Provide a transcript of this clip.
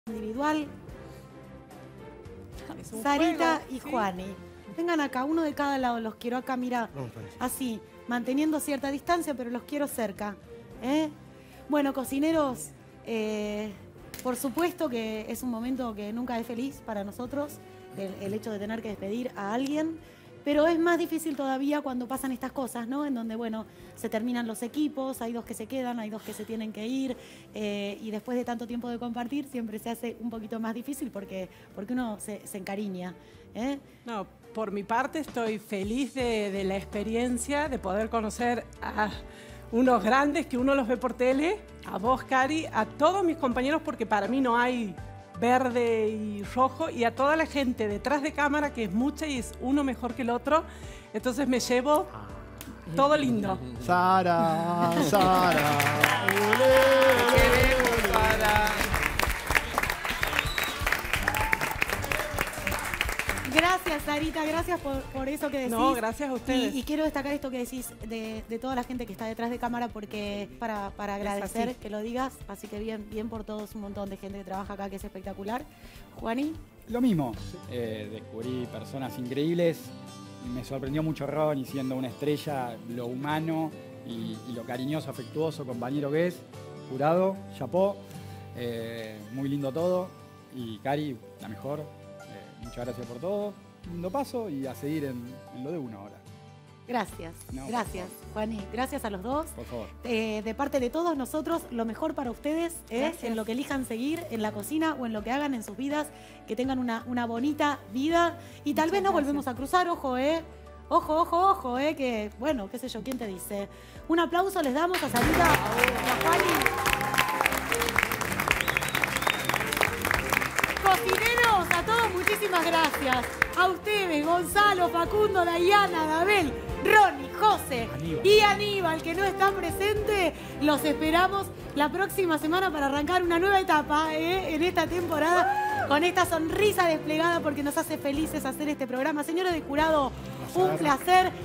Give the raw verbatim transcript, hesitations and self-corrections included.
individual. Sarita juego, y ¿sí? Juani. Vengan acá, uno de cada lado, los quiero acá, mira, así, manteniendo cierta distancia, pero los quiero cerca. ¿eh? Bueno, cocineros, eh, por supuesto que es un momento que nunca es feliz para nosotros, el, el hecho de tener que despedir a alguien, pero es más difícil todavía cuando pasan estas cosas, ¿no? En donde, bueno, se terminan los equipos, hay dos que se quedan, hay dos que se tienen que ir, eh, y después de tanto tiempo de compartir siempre se hace un poquito más difícil porque, porque uno se, se encariña. ¿eh? No, por mi parte estoy feliz de, de la experiencia, de poder conocer a unos grandes que uno los ve por tele, a vos, Cari, a todos mis compañeros, porque para mí no hay verde y rojo, y a toda la gente detrás de cámara, que es mucha y es uno mejor que el otro. Entonces me llevo todo lindo. Sara, Sara. Queremos, Sara. Gracias, Sarita, gracias por, por eso que decís. No, gracias a ustedes. Y, y quiero destacar esto que decís de, de toda la gente que está detrás de cámara, porque para, para agradecer así. que lo digas, así que bien, bien por todos, un montón de gente que trabaja acá, que es espectacular. Juani. Lo mismo, eh, descubrí personas increíbles, me sorprendió mucho Ronnie siendo una estrella, lo humano y, y lo cariñoso, afectuoso, compañero que es, jurado, chapó, eh, muy lindo todo, y Cari, la mejor, eh, muchas gracias por todo, lindo paso y a seguir en, en lo de uno ahora. Gracias, No, gracias, Juani. Gracias a los dos. Por favor. Eh, de parte de todos nosotros, lo mejor para ustedes es Gracias. en lo que elijan seguir, en la cocina o en lo que hagan en sus vidas, que tengan una, una bonita vida. Y tal Muchas vez nos gracias. volvemos a cruzar, ojo, ¿eh? Ojo, ojo, ojo, ¿eh? Que, bueno, qué sé yo, ¿quién te dice? Un aplauso les damos a Sarita y a Juani. Cocineros, a todos muchísimas gracias. A ustedes, Gonzalo, Facundo, Dayana, Dabel, Ronnie, José Aníbal. y Aníbal, que no está presente. Los esperamos la próxima semana para arrancar una nueva etapa ¿eh? en esta temporada con esta sonrisa desplegada porque nos hace felices hacer este programa. Señores de jurado, un placer.